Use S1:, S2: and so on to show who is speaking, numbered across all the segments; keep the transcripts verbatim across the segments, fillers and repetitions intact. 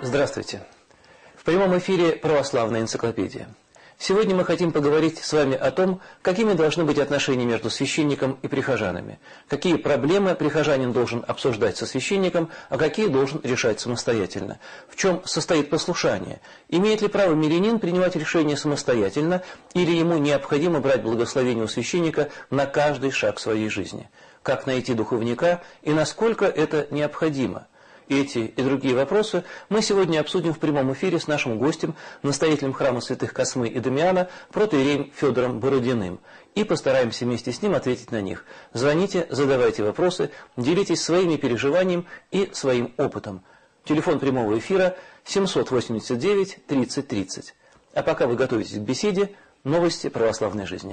S1: Здравствуйте. В прямом эфире «Православная энциклопедия». Сегодня мы хотим поговорить с вами о том, какими должны быть отношения между священником и прихожанами, какие проблемы прихожанин должен обсуждать со священником, а какие должен решать самостоятельно, в чем состоит послушание, имеет ли право мирянин принимать решения самостоятельно или ему необходимо брать благословение у священника на каждый шаг своей жизни, как найти духовника и насколько это необходимо. Эти и другие вопросы мы сегодня обсудим в прямом эфире с нашим гостем, настоятелем храма святых Космы и Дамиана, протоиереем Федором Бородиным, и постараемся вместе с ним ответить на них. Звоните, задавайте вопросы, делитесь своими переживаниями и своим опытом. Телефон прямого эфира семьсот восемьдесят девять тридцать тридцать. А пока вы готовитесь к беседе, новости православной жизни.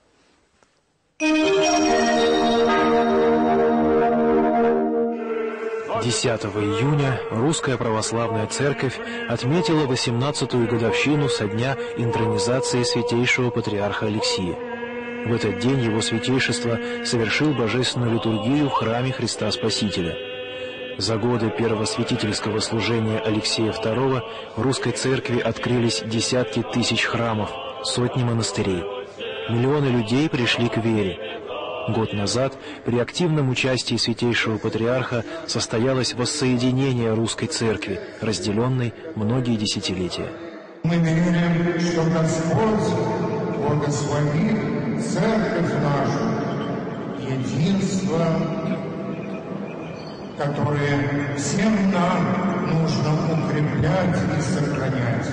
S2: десятого июня Русская Православная Церковь отметила восемнадцатую годовщину со дня интронизации Святейшего Патриарха Алексия. В этот день его святейшество совершил божественную литургию в храме Христа Спасителя. За годы первосвятительского служения Алексея второго в Русской Церкви открылись десятки тысяч храмов, сотни монастырей. Миллионы людей пришли к вере. Год назад при активном участии Святейшего Патриарха состоялось воссоединение Русской Церкви, разделенной многие десятилетия.
S3: Мы верим, что Господь благословит Церковь нашу, единство, которое всем нам нужно укреплять и сохранять.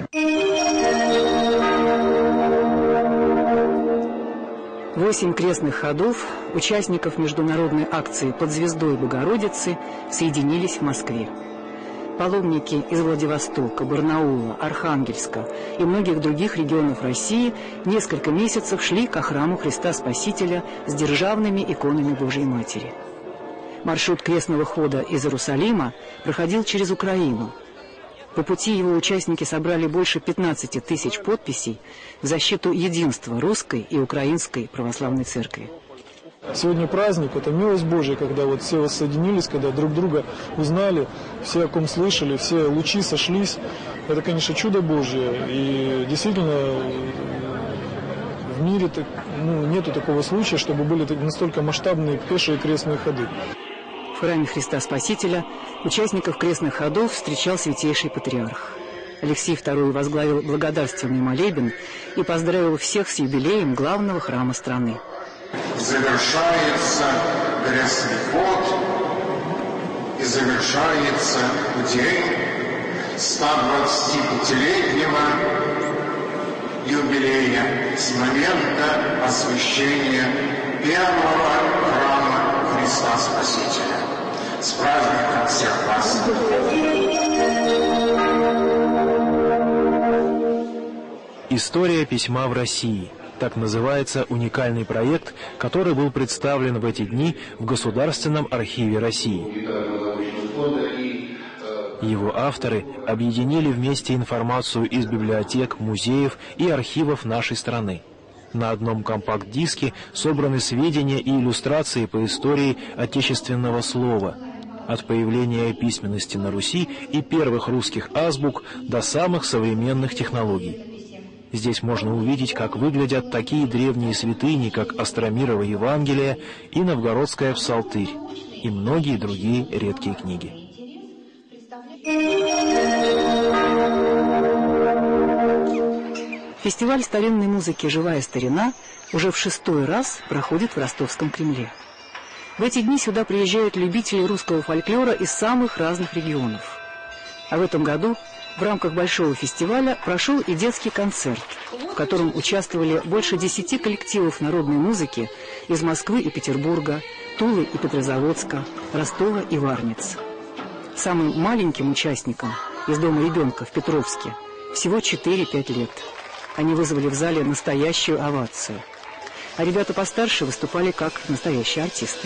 S4: Восемь крестных ходов участников международной акции «Под звездой Богородицы» соединились в Москве. Паломники из Владивостока, Барнаула, Архангельска и многих других регионов России несколько месяцев шли ко храму Христа Спасителя с державными иконами Божьей Матери. Маршрут крестного хода из Иерусалима проходил через Украину. По пути его участники собрали больше пятнадцати тысяч подписей в защиту единства русской и украинской православной церкви.
S5: Сегодня праздник, это милость Божия, когда вот все воссоединились, когда друг друга узнали, все о ком слышали, все лучи сошлись. Это, конечно, чудо Божье. И действительно в мире ну, нету такого случая, чтобы были настолько масштабные пешие крестные ходы.
S4: В храме Христа Спасителя участников крестных ходов встречал Святейший Патриарх. Алексей второй возглавил благодарственный молебен и поздравил всех с юбилеем главного храма страны.
S3: Завершается крестный ход и завершается день ста двадцатипятилетнего юбилея с момента освящения первого храма Христа Спасителя. С праздником всех вас!
S2: История письма в России. Так называется уникальный проект, который был представлен в эти дни в Государственном архиве России. Его авторы объединили вместе информацию из библиотек, музеев и архивов нашей страны. На одном компакт-диске собраны сведения и иллюстрации по истории отечественного слова, от появления письменности на Руси и первых русских азбук до самых современных технологий. Здесь можно увидеть, как выглядят такие древние святыни, как Остромирово Евангелие и Новгородская Псалтырь, и многие другие редкие книги.
S4: Фестиваль старинной музыки «Живая старина» уже в шестой раз проходит в Ростовском Кремле. В эти дни сюда приезжают любители русского фольклора из самых разных регионов. А в этом году в рамках большого фестиваля прошел и детский концерт, в котором участвовали больше десяти коллективов народной музыки из Москвы и Петербурга, Тулы и Петрозаводска, Ростова и Варниц. Самым маленьким участникам из Дома ребенка в Петровске всего четыре-пять лет. Они вызвали в зале настоящую овацию. А ребята постарше выступали как настоящие артисты.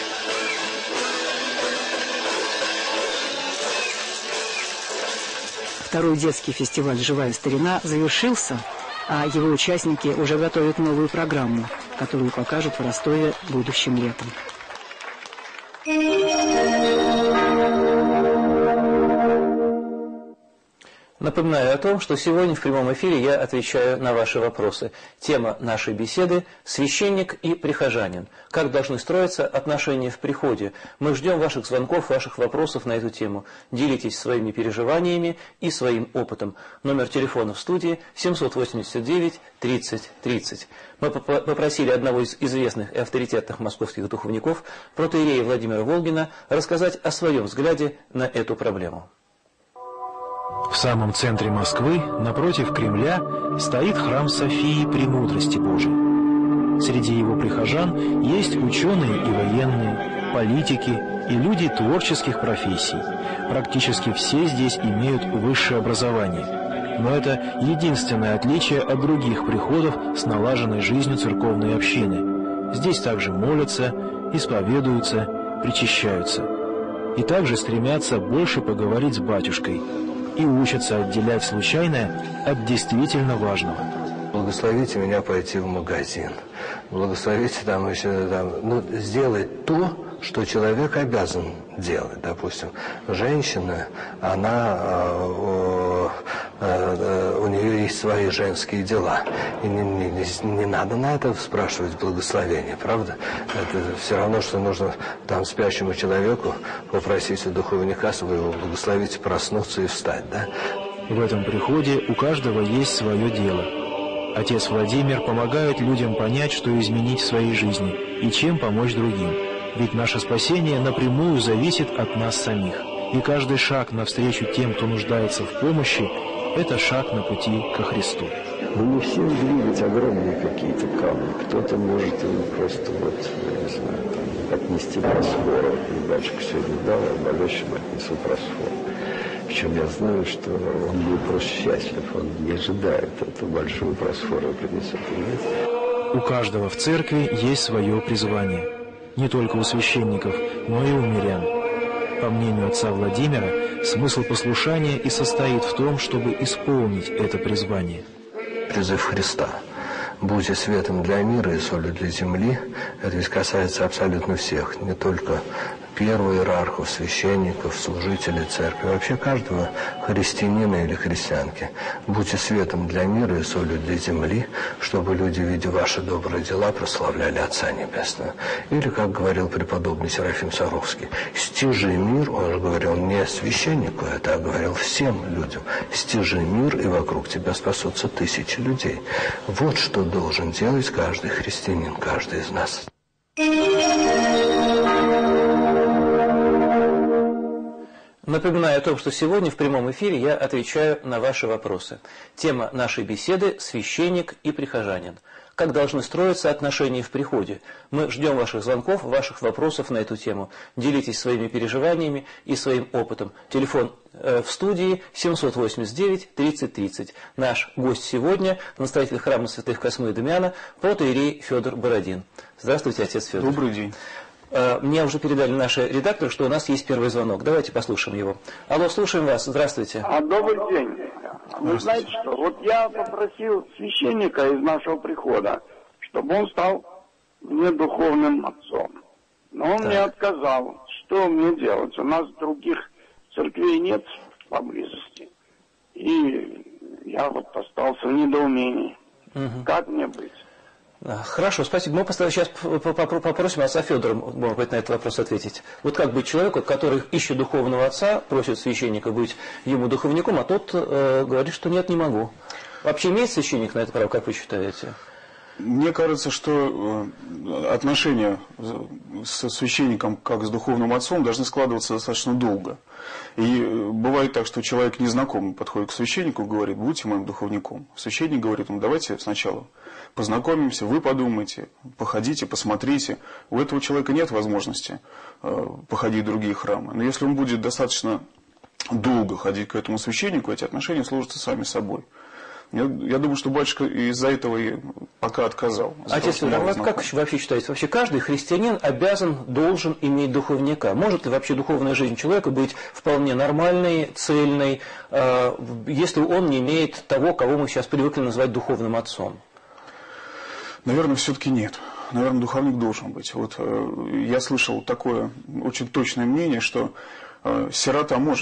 S4: Второй детский фестиваль «Живая старина» завершился, а его участники уже готовят новую программу, которую покажут в Ростове будущим летом.
S1: Напоминаю о том, что сегодня в прямом эфире я отвечаю на ваши вопросы. Тема нашей беседы – священник и прихожанин. Как должны строиться отношения в приходе? Мы ждем ваших звонков, ваших вопросов на эту тему. Делитесь своими переживаниями и своим опытом. Номер телефона в студии семьсот восемьдесят девять тридцать тридцать. Мы попросили одного из известных и авторитетных московских духовников, протоиерея Владимира Волгина, рассказать о своем взгляде на эту проблему.
S2: В самом центре Москвы, напротив Кремля, стоит храм Софии Премудрости Божией. Среди его прихожан есть ученые и военные, политики и люди творческих профессий. Практически все здесь имеют высшее образование. Но это единственное отличие от других приходов с налаженной жизнью церковной общины. Здесь также молятся, исповедуются, причащаются. И также стремятся больше поговорить с батюшкой и учатся отделять случайное от действительно важного.
S6: Благословите меня пойти в магазин. Благословите там еще там, ну, сделать то, что человек обязан делать. Допустим, женщина, она, э, э, э, у нее есть свои женские дела. И не, не, не надо на это спрашивать благословение, правда? Это все равно, что нужно там спящему человеку попросить у духовника своего благословить, проснуться и встать, да?
S2: В этом приходе у каждого есть свое дело. Отец Владимир помогает людям понять, что изменить в своей жизни и чем помочь другим. Ведь наше спасение напрямую зависит от нас самих. И каждый шаг навстречу тем, кто нуждается в помощи, это шаг на пути ко Христу.
S7: Мы не все двигать огромные какие-то камни. Кто-то может просто вот, я не знаю, там, отнести просфору. И батюшка сегодня дал, а болельщикам отнесу просфору. Причем я знаю, что он будет просто счастлив. Он не ожидает эту большую просфору принесет.
S2: У каждого в церкви есть свое призвание. Не только у священников, но и у мирян. По мнению отца Владимира, смысл послушания и состоит в том, чтобы исполнить это призвание.
S6: Призыв Христа. Будьте светом для мира и солью для земли. Это ведь касается абсолютно всех, не только первых иерархов, священников, служителей церкви, вообще каждого христианина или христианки. Будьте светом для мира и солью для земли, чтобы люди, видя ваши добрые дела, прославляли Отца Небесного. Или, как говорил преподобный Серафим Саровский, стяжи мир, он же говорил не священнику это, а говорил всем людям, стяжи мир, и вокруг тебя спасутся тысячи людей. Вот что должен делать каждый христианин, каждый из нас.
S1: Напоминаю о том, что сегодня в прямом эфире я отвечаю на ваши вопросы. Тема нашей беседы – священник и прихожанин. Как должны строиться отношения в приходе? Мы ждем ваших звонков, ваших вопросов на эту тему. Делитесь своими переживаниями и своим опытом. Телефон э, в студии семьсот восемьдесят девять тридцать тридцать. Наш гость сегодня – настоятель храма святых Космы и Дамиана, протоиерей Федор Бородин. Здравствуйте, отец Федор.
S8: Добрый день.
S1: Мне уже передали наши редакторы, что у нас есть первый звонок. Давайте послушаем его. Алло, слушаем вас. Здравствуйте.
S9: А, добрый день. Вы знаете что, вот я попросил священника из нашего прихода, чтобы он стал мне духовным отцом. Но он так. мне отказал. Что мне делать? У нас других церквей нет поблизости. И я вот остался в недоумении. Угу. Как мне быть?
S1: Хорошо, спасибо. Мы сейчас попросим отца Федора, может быть, на этот вопрос ответить. Вот как быть человеку, который ищет духовного отца, просит священника быть ему духовником, а тот э, говорит, что нет, не могу. Вообще имеет священник на это право, как вы считаете?
S8: Мне кажется, что отношения со священником, как с духовным отцом, должны складываться достаточно долго. И бывает так, что человек незнакомый подходит к священнику и говорит: будьте моим духовником. Священник говорит ему: давайте сначала познакомимся, вы подумайте, походите, посмотрите. У этого человека нет возможности походить в другие храмы. Но если он будет достаточно долго ходить к этому священнику, эти отношения сложатся сами собой. Я, я думаю, что батюшка из-за этого и пока отказал.
S1: Отец Федор, а как вообще считаете? Вообще каждый христианин обязан, должен иметь духовника. Может ли вообще духовная жизнь человека быть вполне нормальной, цельной, э, если он не имеет того, кого мы сейчас привыкли называть духовным отцом?
S8: Наверное, все-таки нет. Наверное, духовник должен быть. Вот э, я слышал такое очень точное мнение, что э, сирота может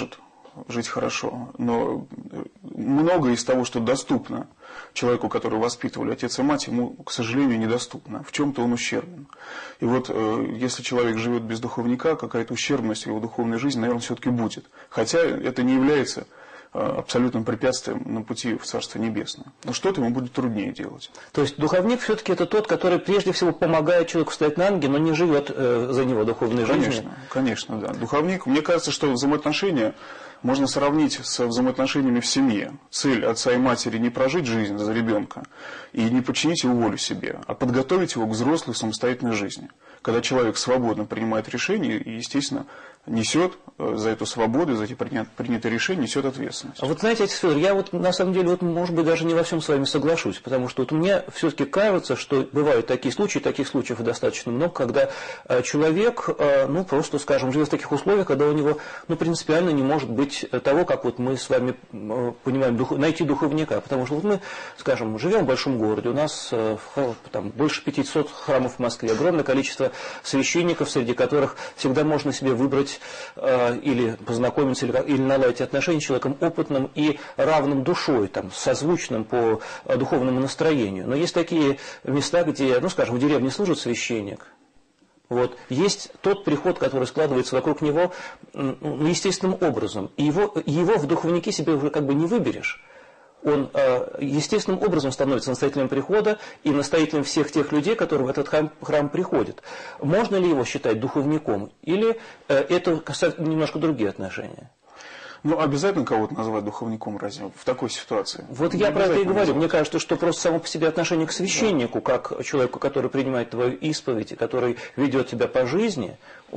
S8: жить хорошо, но многое из того, что доступно человеку, который воспитывали отец и мать, ему, к сожалению, недоступно. В чем-то он ущербен. И вот если человек живет без духовника, какая-то ущербность в его духовной жизни, наверное, все-таки будет. Хотя это не является абсолютным препятствием на пути в Царство Небесное. Но что-то ему будет труднее делать.
S1: То есть духовник все-таки это тот, который прежде всего помогает человеку встать на ноги, но не живет э, за него духовной жизнью.
S8: Конечно, конечно, да. Духовник, мне кажется, что взаимоотношения можно сравнить с взаимоотношениями в семье. Цель отца и матери не прожить жизнь за ребенка и не подчинить его волю себе, а подготовить его к взрослой самостоятельной жизни. Когда человек свободно принимает решения и, естественно, несет за эту свободу, за эти принятые решения, несет ответственность.
S1: А вот знаете, отец Федор, я вот на самом деле, вот, может быть, даже не во всем с вами соглашусь, потому что вот мне все-таки кажется, что бывают такие случаи, таких случаев достаточно много, когда э, человек, э, ну, просто, скажем, живет в таких условиях, когда у него, ну, принципиально не может быть того, как вот мы с вами э, понимаем, дух, найти духовника, потому что вот мы, скажем, живем в большом городе, у нас э, там больше пятисот храмов в Москве, огромное количество священников, среди которых всегда можно себе выбрать или познакомиться, или, или наладить отношения с человеком опытным и равным душой, там, созвучным по духовному настроению. Но есть такие места, где, ну, скажем, в деревне служит священник. Вот. Есть тот приход, который складывается вокруг него ну, естественным образом. И его, его в духовнике себе уже как бы не выберешь. Он э, естественным образом становится настоятелем прихода и настоятелем всех тех людей, которые в этот храм, храм приходят. Можно ли его считать духовником? Или э, это касается немножко другие отношения?
S8: Ну, обязательно кого-то называть духовником разве в такой ситуации?
S1: Вот я про это и говорю. Называть. Мне кажется, что просто само по себе отношение к священнику, да. Как человеку, который принимает твою исповедь, который ведет тебя по жизни,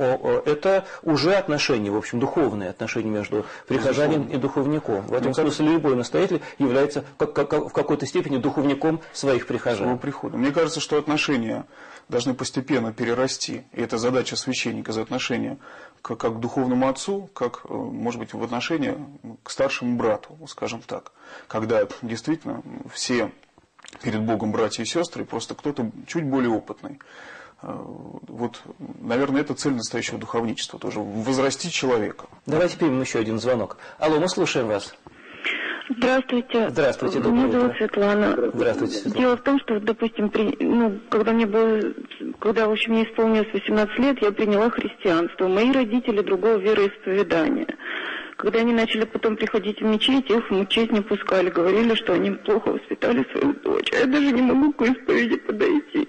S1: это уже отношения, в общем, духовные отношения между прихожанином и духовником. В этом ну, смысле любой настоятель является как, как, в какой-то степени духовником своих прихожан.
S8: Своего прихода. Мне кажется, что отношения должны постепенно перерасти. И это задача священника за отношения к, как к духовному отцу, как, может быть, в отношении к старшему брату, скажем так. Когда действительно все перед Богом братья и сестры, просто кто-то чуть более опытный. Вот, наверное, это цель настоящего духовничества тоже, возрастить человека.
S1: Давайте примем еще один звонок. Алло, мы слушаем вас.
S10: Здравствуйте.
S1: Здравствуйте, доброе
S10: Меня
S1: утро.
S10: зовут Светлана.
S1: Здравствуйте, Светлана.
S10: Дело в том, что, допустим, при, ну, когда мне было, когда, в общем, мне исполнилось восемнадцать лет, я приняла христианство. Мои родители другого вероисповедания. Когда они начали потом приходить в мечеть, их в мечеть не пускали. Говорили, что они плохо воспитали свою дочь. А я даже не могу к исповеди подойти.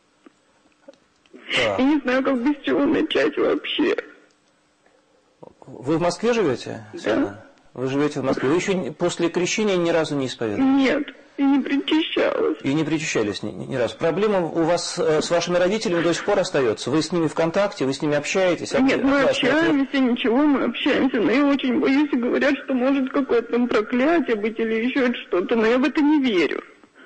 S1: Да.
S10: Я не знаю, как без чего начать вообще.
S1: Вы в Москве живете?
S10: Да.
S1: Вы живете в Москве. Вы еще после крещения ни разу не исповедовали?
S10: Нет, и не причащалась.
S1: И не причащались ни, ни разу. Проблема у вас э, с вашими родителями до сих пор остается? Вы с ними в контакте, вы с ними общаетесь?
S10: Нет, мы общаемся, ничего, мы общаемся, но я очень боюсь, и говорят, что может какое-то там проклятие быть или еще что-то, но я в это не верю.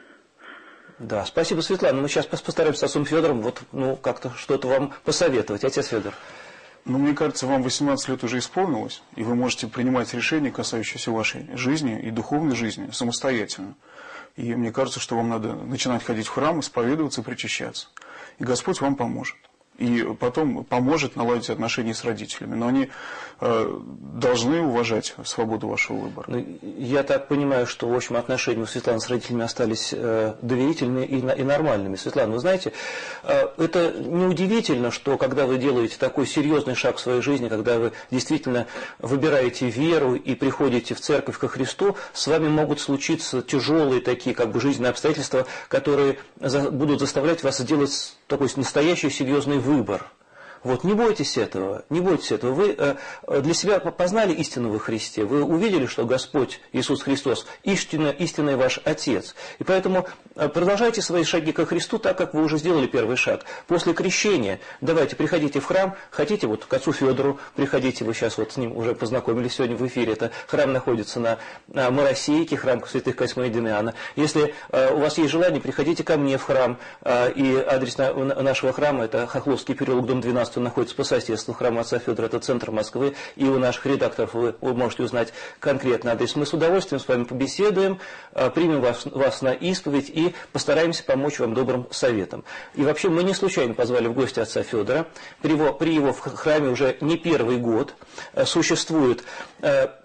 S1: Да, спасибо, Светлана. Мы сейчас постараемся с отцом Федором вот, ну, как-то что-то вам посоветовать. Отец Федор.
S8: Ну, мне кажется, вам восемнадцать лет уже исполнилось, и вы можете принимать решения, касающиеся вашей жизни и духовной жизни самостоятельно. И мне кажется, что вам надо начинать ходить в храм, исповедоваться, причащаться. И Господь вам поможет. И потом поможет наладить отношения с родителями. Но они э, должны уважать свободу вашего выбора.
S1: Ну, я так понимаю, что, в общем, отношения у Светланы с родителями остались э, доверительными и, и нормальными. Светлана, вы знаете, э, это неудивительно, что когда вы делаете такой серьезный шаг в своей жизни, когда вы действительно выбираете веру и приходите в церковь ко Христу, с вами могут случиться тяжелые такие как бы жизненные обстоятельства, которые за, будут заставлять вас сделать такой настоящий серьезный выбор. Вот, не бойтесь этого, не бойтесь этого. Вы э, для себя познали истину во Христе, вы увидели, что Господь Иисус Христос истинно, истинный ваш Отец. И поэтому э, продолжайте свои шаги ко Христу так, как вы уже сделали первый шаг. После крещения давайте, приходите в храм, хотите вот к отцу Федору, приходите, вы сейчас вот с ним уже познакомились сегодня в эфире. Это храм находится на, на Моросейке, храм святых Косьмы и Демиана. Если э, у вас есть желание, приходите ко мне в храм. Э, и адрес на, нашего храма это Хохловский переулок, дом двенадцать. Находится по соседству храма отца Федора, это центр Москвы, и у наших редакторов вы, вы можете узнать конкретный адрес. Мы с удовольствием с вами побеседуем, примем вас, вас на исповедь и постараемся помочь вам добрым советом. И вообще мы не случайно позвали в гости отца Федора. При его, при его храме уже не первый год существует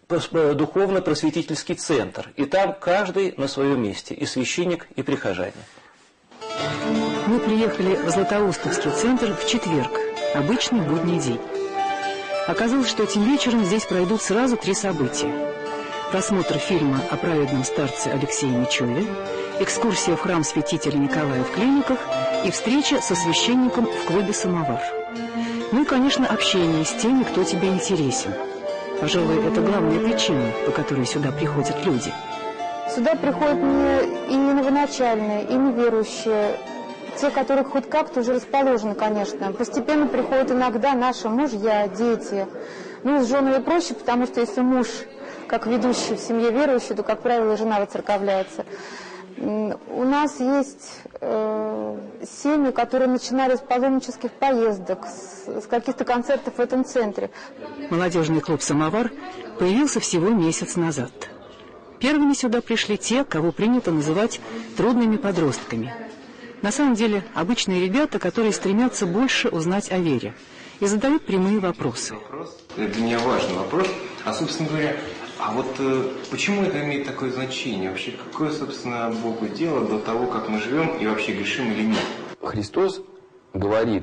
S1: духовно-просветительский центр. И там каждый на своем месте, и священник, и прихожане.
S4: Мы приехали в Златоустовский центр в четверг, обычный будний день. Оказалось, что этим вечером здесь пройдут сразу три события. Просмотр фильма о праведном старце Алексее Мичеве, экскурсия в храм святителя Николая в Клиниках и встреча со священником в клубе «Самовар». Ну и, конечно, общение с теми, кто тебе интересен. Пожалуй, это главная причина, по которой сюда приходят люди.
S11: Сюда приходят не и новоначальные, и неверующие, те, которых хоть как-то уже расположены, конечно. Постепенно приходят иногда наши мужья, дети. Ну, с женами проще, потому что если муж, как ведущий в семье верующий, то, как правило, жена выцерковляется. У нас есть э, семьи, которые начинали с паломнических поездок, с, с каких-то концертов в этом центре.
S4: Молодежный клуб «Самовар» появился всего месяц назад. Первыми сюда пришли те, кого принято называть трудными подростками. На самом деле, обычные ребята, которые стремятся больше узнать о вере и задают прямые вопросы.
S12: Это для меня важный вопрос. А, собственно говоря, а вот э, почему это имеет такое значение? Вообще, какое, собственно, Богу дело до того, как мы живем и вообще грешим или нет?
S13: Христос говорит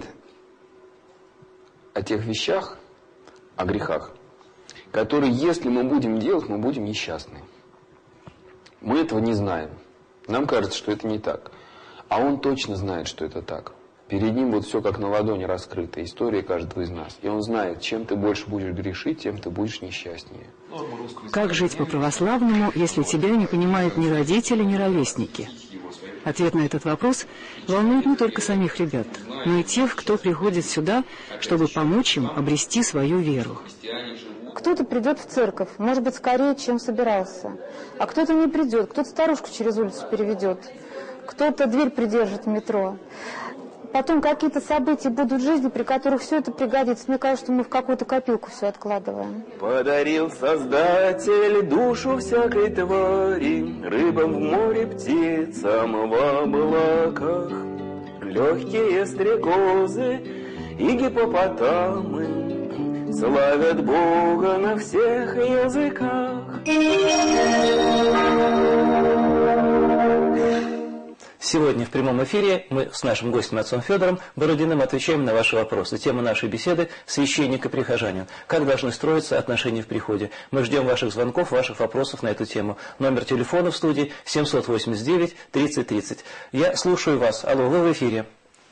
S13: о тех вещах, о грехах, которые, если мы будем делать, мы будем несчастны. Мы этого не знаем. Нам кажется, что это не так. А Он точно знает, что это так. Перед Ним вот все как на ладони раскрыто, история каждого из нас. И Он знает, чем ты больше будешь грешить, тем ты будешь несчастнее.
S4: Как жить по-православному, если тебя не понимают ни родители, ни ровесники? Ответ на этот вопрос волнует не только самих ребят, но и тех, кто приходит сюда, чтобы помочь им обрести свою веру.
S11: Кто-то придет в церковь, может быть, скорее, чем собирался. А кто-то не придет, кто-то старушку через улицу переведет, кто-то дверь придержит в метро. Потом какие-то события будут в жизни, при которых все это пригодится. Мне кажется, что мы в какую-то копилку все откладываем.
S14: Подарил Создатель душу всякой твари, рыбам в море, птицам в облаках. Легкие стрекозы и гиппопотамы славят Бога на всех языках.
S1: Сегодня в прямом эфире мы с нашим гостем отцом Федором Бородиным отвечаем на ваши вопросы. Тема нашей беседы – священник и прихожанин. Как должны строиться отношения в приходе? Мы ждем ваших звонков, ваших вопросов на эту тему. Номер телефона в студии семьсот восемьдесят девять тридцать тридцать. Я слушаю вас. Алло, вы в эфире.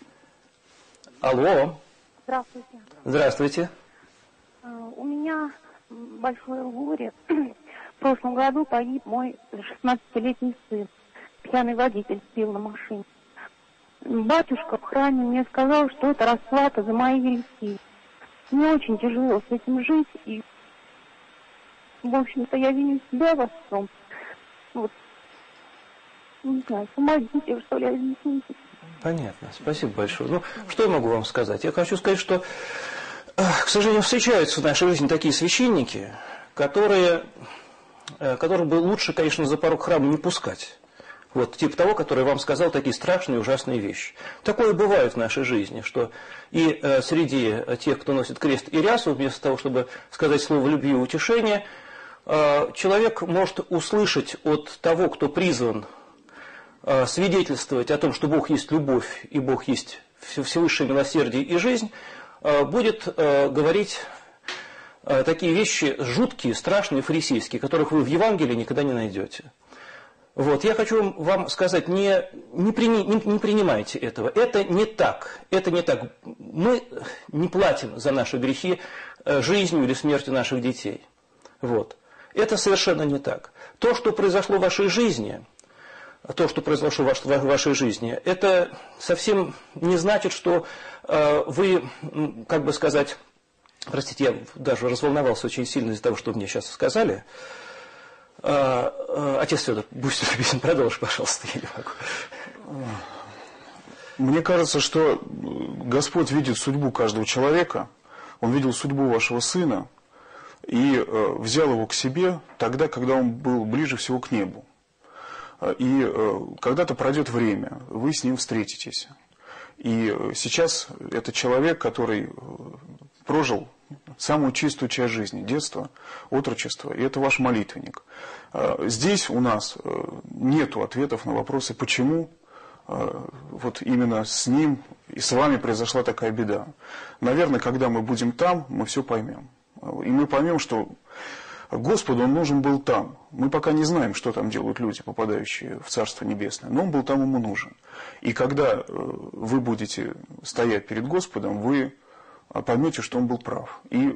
S1: Алло.
S15: Здравствуйте.
S1: Здравствуйте.
S15: У меня большое горе. В прошлом году погиб мой шестнадцатилетний сын. Пьяный водитель сбил на машине. Батюшка в храме мне сказал, что это расплата за мои грехи. Мне очень тяжело с этим жить, и, в общем-то, я виню себя во всем. Вот. Не знаю, помогите, что ли, объясните.
S1: Понятно, спасибо большое. Ну, что я могу вам сказать? Я хочу сказать, что, к сожалению, встречаются в нашей жизни такие священники, которые, которых бы лучше, конечно, за порог храма не пускать. Вот, типа того, который вам сказал такие страшные, ужасные вещи. Такое бывает в нашей жизни, что и э, среди тех, кто носит крест и рясу, вместо того, чтобы сказать слово любви и утешения, э, человек может услышать от того, кто призван э, свидетельствовать о том, что Бог есть любовь и Бог есть всевысшее милосердие и жизнь, э, будет э, говорить э, такие вещи жуткие, страшные, фарисейские, которых вы в Евангелии никогда не найдете. Вот, я хочу вам сказать, не, не, при, не, не принимайте этого. Это не так. Это не так. Мы не платим за наши грехи жизнью или смертью наших детей. Вот. Это совершенно не так. То, что произошло в вашей жизни, то, что произошло в вашей жизни, это совсем не значит, что э, вы, как бы сказать, простите, я даже разволновался очень сильно из-за того, что мне сейчас сказали. Отец Федор, будь любезен, продолжи, пожалуйста, я не могу.
S8: Мне кажется, что Господь видит судьбу каждого человека. Он видел судьбу вашего сына и взял его к себе тогда, когда он был ближе всего к небу. И когда-то пройдет время, вы с ним встретитесь. И сейчас это человек, который прожил самую чистую часть жизни, детство, отрочество, и это ваш молитвенник. Здесь у нас нету ответов на вопросы, почему вот именно с ним и с вами произошла такая беда. Наверное, когда мы будем там, мы все поймем. И мы поймем, что Господу Он нужен был там. Мы пока не знаем, что там делают люди, попадающие в Царство Небесное, но Он был там, ему нужен. И когда вы будете стоять перед Господом, вы поймете, что Он был прав. И,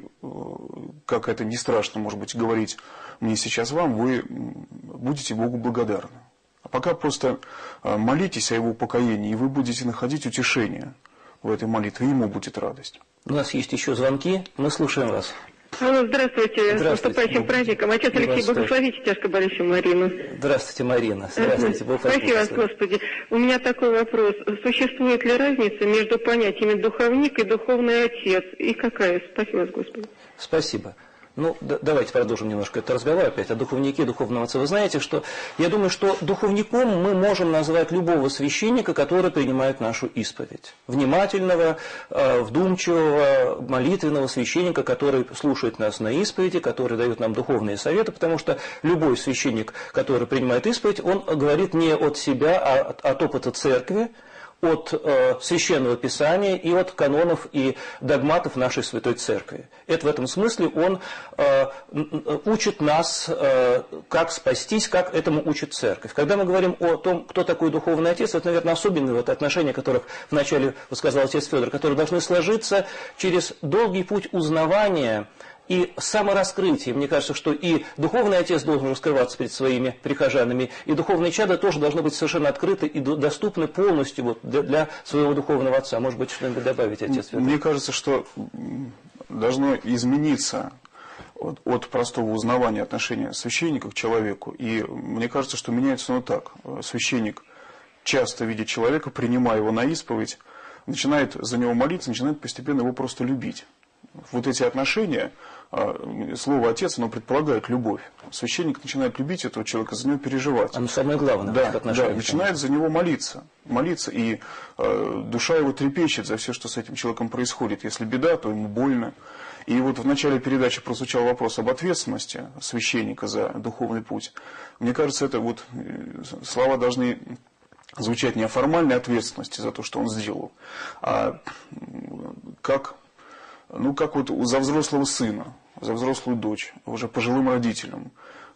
S8: как это не страшно, может быть, говорить мне сейчас вам, вы будете Богу благодарны. А пока просто молитесь о Его упокоении, и вы будете находить утешение в этой молитве, и Ему будет радость.
S1: У нас есть еще звонки, мы слушаем вас.
S10: Алло, здравствуйте, с наступающим праздником. Отец Алексей, благословите тяжко болеющую Марину.
S1: Здравствуйте, Марина. Здравствуйте, Бог вас
S10: Спасибо вас, Господи. У меня такой вопрос. Существует ли разница между понятиями духовник и духовный отец? И какая? Спасибо вас, Господи.
S1: Спасибо. Ну, да, давайте продолжим немножко этот разговор опять о духовнике, духовном отце. Вы знаете, что я думаю, что духовником мы можем назвать любого священника, который принимает нашу исповедь. Внимательного, э, вдумчивого, молитвенного священника, который слушает нас на исповеди, который дает нам духовные советы, потому что любой священник, который принимает исповедь, он говорит не от себя, а от, от опыта церкви, от э, Священного Писания и от канонов и догматов нашей Святой Церкви. Это в этом смысле он э, учит нас, э, как спастись, как этому учит Церковь. Когда мы говорим о том, кто такой духовный отец, это, наверное, особенные вот отношения, которых вначале сказал отец Федор, которые должны сложиться через долгий путь узнавания и самораскрытие. Мне кажется, что и духовный отец должен раскрываться перед своими прихожанами, и духовные чада тоже должны быть совершенно открыты и доступны полностью вот для, для своего духовного отца. Может быть, что-нибудь добавить, отец Федор?
S8: Мне кажется, что должно измениться от, от простого узнавания отношения священника к человеку. И мне кажется, что меняется оно так. Священник часто видит человека, принимая его на исповедь, начинает за него молиться, начинает постепенно его просто любить. Вот эти отношения, слово «отец», оно предполагает любовь. Священник начинает любить этого человека, за него переживать.
S1: Оно самое главное.
S8: Да, да, начинает за него молиться. Молиться, и э, душа его трепещет за все, что с этим человеком происходит. Если беда, то ему больно. И вот в начале передачи прозвучал вопрос об ответственности священника за духовный путь. Мне кажется, это вот слова должны звучать не о формальной ответственности за то, что он сделал, а как... Ну, как вот за взрослого сына, за взрослую дочь, уже пожилым родителям.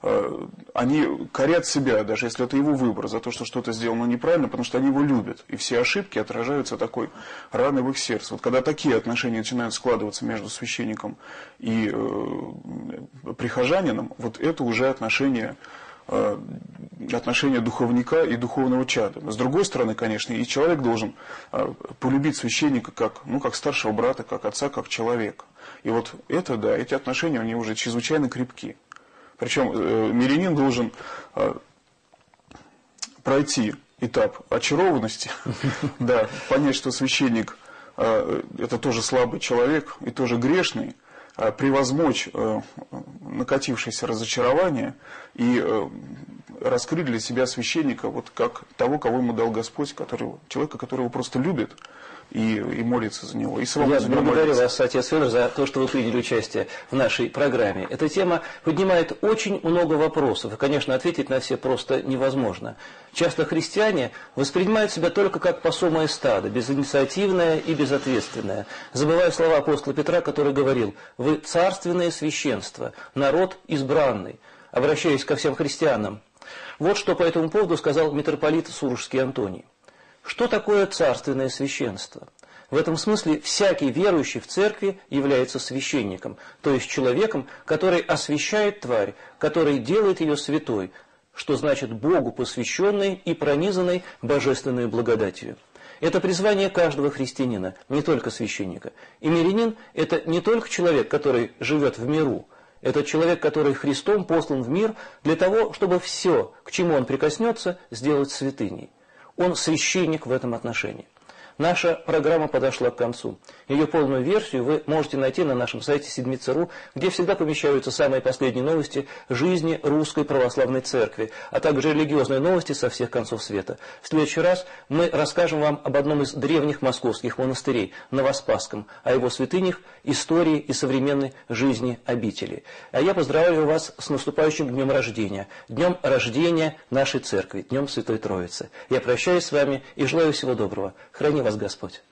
S8: Они корят себя, даже если это его выбор, за то, что что-то сделано неправильно, потому что они его любят. И все ошибки отражаются такой раной в их сердце. Вот когда такие отношения начинают складываться между священником и э, прихожанином, вот это уже отношения... отношения духовника и духовного чада. С другой стороны, конечно, и человек должен полюбить священника как, ну, как старшего брата, как отца, как человека. И вот это, да, эти отношения, они уже чрезвычайно крепки. Причем мирянин должен пройти этап очарованности, да, понять, что священник это тоже слабый человек и тоже грешный, превозмочь накатившееся разочарование и раскрыть для себя священника вот как того, кого ему дал Господь, который, человека, которого просто любит и, и молится за него. И
S1: Я благодарю вас, отец Федор, за то, что вы приняли участие в нашей программе. Эта тема поднимает очень много вопросов, и, конечно, ответить на все просто невозможно. Часто христиане воспринимают себя только как пасомое стадо, безинициативное и безответственное, забывая слова апостола Петра, который говорил: «Вы царственное священство, народ избранный», обращаясь ко всем христианам. Вот что по этому поводу сказал митрополит Сурожский Антоний. Что такое царственное священство? В этом смысле всякий верующий в церкви является священником, то есть человеком, который освящает тварь, который делает ее святой, что значит Богу посвященной и пронизанной божественной благодатью. Это призвание каждого христианина, не только священника. И мирянин – это не только человек, который живет в миру, это человек, который Христом послан в мир для того, чтобы все, к чему он прикоснется, сделать святыней. Он священник в этом отношении. Наша программа подошла к концу. Ее полную версию вы можете найти на нашем сайте седмица точка ру, где всегда помещаются самые последние новости жизни Русской Православной Церкви, а также религиозные новости со всех концов света. В следующий раз мы расскажем вам об одном из древних московских монастырей, Новоспасском, о его святынях, истории и современной жизни обители. А я поздравляю вас с наступающим днем рождения, днем рождения нашей Церкви, днем Святой Троицы. Я прощаюсь с вами и желаю всего доброго. Храни вас Господь.